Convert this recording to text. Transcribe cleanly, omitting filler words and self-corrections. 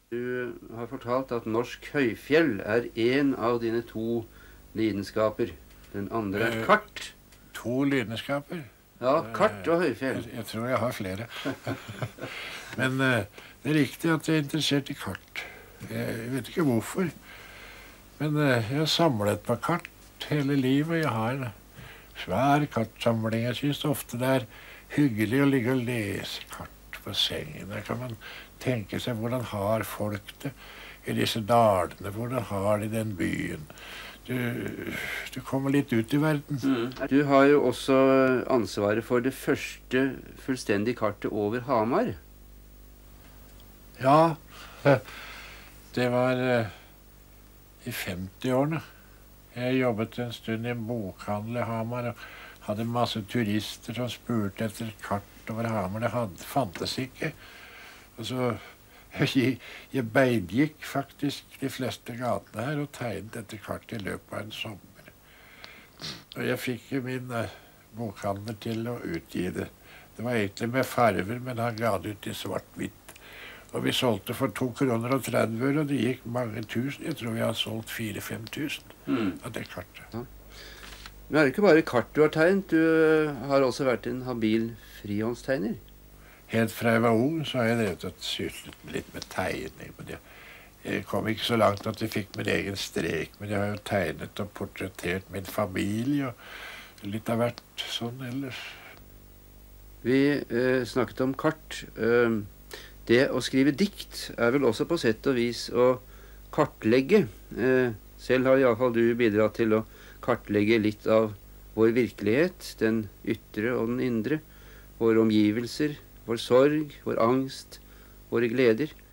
Du har fortalt at norsk høyfjell er en av dine to lidenskaper. Den andre er kart. To lidenskaper? Ja, kart og høyfjell. Jeg tror jeg har flere. Men det er riktig at jeg er interessert i kart. Jeg vet ikke hvorfor. Men jeg har samlet på kart hele livet. Jeg har en svær kartsamling. Jeg synes ofte det er hyggelig å ligge og lese kart på sengen. Der kan man tenke seg hvordan har folk det i disse dalene, hvordan har de den byen. Du kommer litt ut i verden. Du har jo også ansvaret for det første fullstendige kartet over Hamar. Ja, det var i 50-årene. Jeg jobbet en stund i en bokhandel i Hamar og hadde masse turister som spurte etter kart over Hamar. Det fantes ikke. Og så jeg beidgikk faktisk de fleste gatene her og tegnet etter kart i løpet av en sommer. Og jeg fikk min bokhandler til å utgi det. Det var egentlig med farver, men han ga det ut i svart-hvitt. Og vi solgte for 2 kroner og 30 øre, og det gikk mange tusen. Jeg tror vi har solgt 4-5 tusen av det kartet. Ja. Men er det ikke bare kart du har tegnet? Du har også vært en habil frihåndstegner. Helt fra jeg var ung, så har jeg drevet og syslet litt med tegning. Men jeg kom ikke så langt at jeg fikk min egen strek, men jeg har jo tegnet og portrettert min familie, og litt av hvert sånn ellers. Vi snakket om kart. Det å skrive dikt er vel også på sett og vis å kartlegge. Selv har i alle fall du bidratt til å kartlegge litt av vår virkelighet, den ytre og den indre, våre omgivelser, vår sorg, vår angst, våre gleder.